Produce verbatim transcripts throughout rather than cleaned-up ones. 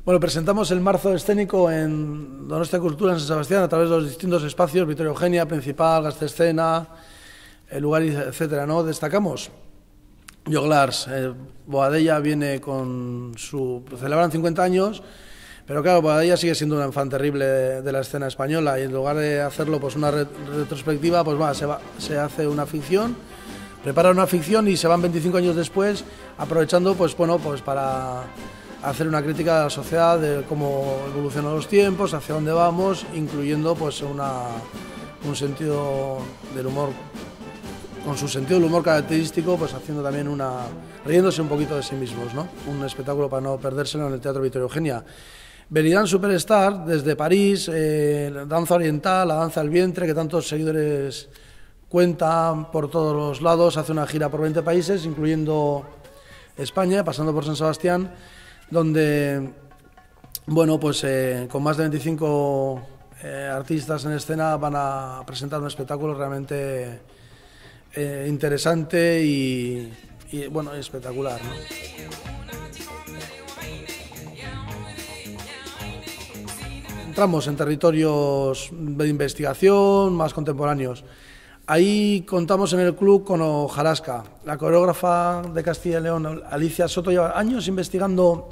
Bueno, presentamos el marzo escénico en Donostia Cultura en San Sebastián a través de los distintos espacios, Victoria Eugenia, Principal, Gazte-Escena, el lugar, etcétera, ¿no? Destacamos Joglars, eh, Boadella viene con su... celebran cincuenta años, pero claro, Boadella sigue siendo un fan terrible de, de la escena española y en lugar de hacerlo pues una re, retrospectiva, pues va, se, va, se hace una ficción, prepara una ficción y se van veinticinco años después, aprovechando pues bueno, pues para hacer una crítica de la sociedad, de cómo evolucionan los tiempos, hacia dónde vamos, incluyendo pues una, un sentido del humor, con su sentido del humor característico, pues haciendo también una... riéndose un poquito de sí mismos, ¿no? Un espectáculo para no perdérselo en el Teatro Victoria Eugenia. Veridán Superstar, desde París, eh, danza oriental, la danza del vientre, que tantos seguidores cuentan por todos los lados, hace una gira por veinte países, incluyendo España, pasando por San Sebastián, donde, bueno, pues eh, con más de veinticinco eh, artistas en escena van a presentar un espectáculo realmente eh, interesante y, y, bueno, espectacular, ¿no? Entramos en territorios de investigación más contemporáneos. Ahí contamos en el club con Hojarasca, la coreógrafa de Castilla y León, Alicia Soto, lleva años investigando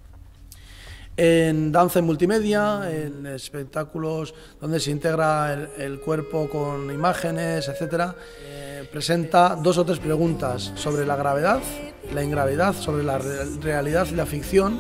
en danza y multimedia, en espectáculos donde se integra el, el cuerpo con imágenes, etcétera. Eh, presenta dos o tres preguntas sobre la gravedad, la ingravedad, sobre la realidad y la ficción,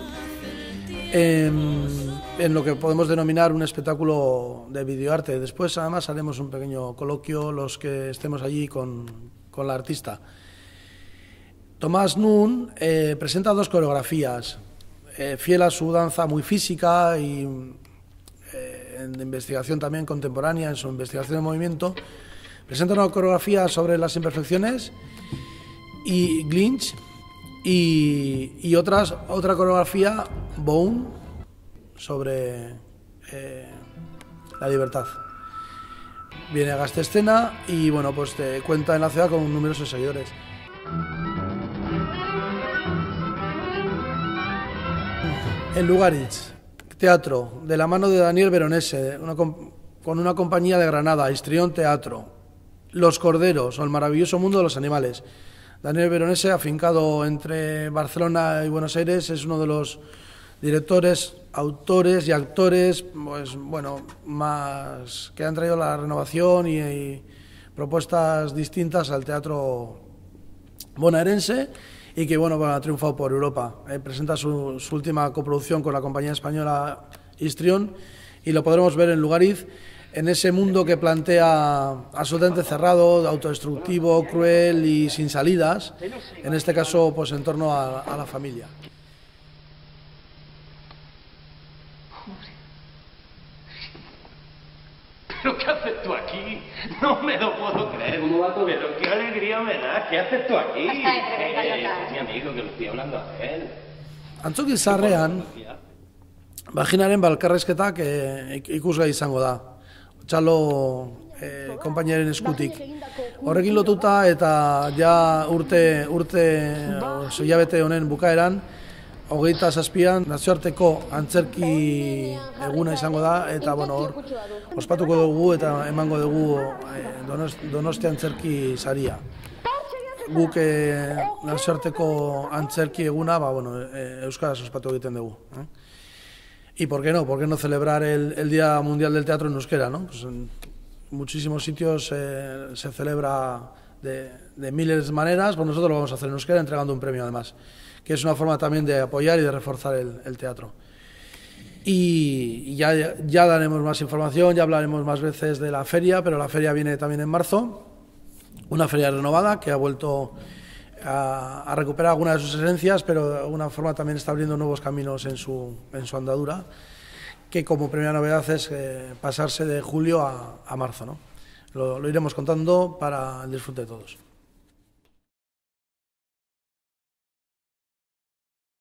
en, en lo que podemos denominar un espectáculo de videoarte. Después, además, haremos un pequeño coloquio, los que estemos allí con, con la artista. Tomás Nun eh, presenta dos coreografías, eh, fiel a su danza muy física y eh, en investigación también contemporánea, en su investigación de movimiento. Presenta una coreografía sobre las imperfecciones y Glinch, y, y otras, otra coreografía, Bone, sobre eh, la libertad. Viene a Gazte-Escena y bueno, pues te cuenta en la ciudad con numerosos seguidores. En Lugaritz, teatro, de la mano de Daniel Veronese, una, con una compañía de Granada, Histrión Teatro. Los Corderos, o el maravilloso mundo de los animales. Daniel Veronese, afincado entre Barcelona y Buenos Aires, es uno de los directores, autores y actores, pues bueno, más que han traído la renovación y, y propuestas distintas al teatro bonaerense y que bueno, ha triunfado por Europa. Eh, presenta su, su última coproducción con la compañía española Histrión y lo podremos ver en Lugaritz, en ese mundo que plantea absolutamente cerrado, autodestructivo, cruel y sin salidas, en este caso pues en torno a, a la familia. ¿Pero qué haces tú aquí? No me lo puedo creer. ¿Cómo va todo? Pero qué alegría me da. ¿Qué haces tú aquí? Eh, es mi amigo, que lo estoy hablando a él. Antzoki zaharrean, vaginaren balkarrezketak ikusgai izango da. Txalo eh, konpainiaren eskutik. Horrekin lotuta eta ja urte, urte hilabete honen bukaeran, hogeita zazpian nazioarteko antzerki eguna izango da, eta bueno, hor, ospatuko dugu eta emango dugu eh, Donostia antzerki saria. Guk eh, nazioarteko antzerki eguna, ba, bueno, eh, euskaraz ospatu egiten dugu. Eh? Y por qué no, por qué no celebrar el, el Día Mundial del Teatro en euskera, ¿no? Pues en muchísimos sitios eh, se celebra de, de miles de maneras, pues nosotros lo vamos a hacer en euskera entregando un premio además, que es una forma también de apoyar y de reforzar el, el teatro. Y ya, ya daremos más información, ya hablaremos más veces de la feria, pero la feria viene también en marzo, una feria renovada que ha vuelto a, a recuperar algunas de sus esencias, pero de alguna forma también está abriendo nuevos caminos en su, en su andadura, que como primera novedad es eh, pasarse de julio a, a marzo, ¿no? Lo, lo iremos contando para el disfrute de todos.